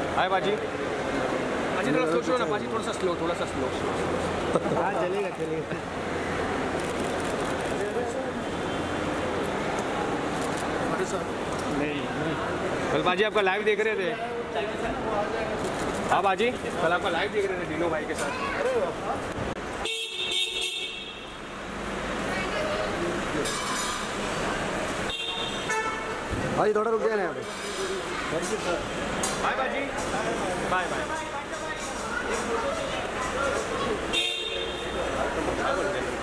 हाय बाजी। बाजी थोड़ा स्लो ना, बाजी थोड़ा सा स्लो, थोड़ा सा स्लो। हाँ चलेगा चलेगा। नहीं कल बाजी आपका लाइव देख रहे थे। हाँ बाजी कल आपका लाइव देख रहे थे डीनो भाई के साथ। भाई थोड़ा रुक गया ना यहाँ पे। बाय बाजी, बाय बाय।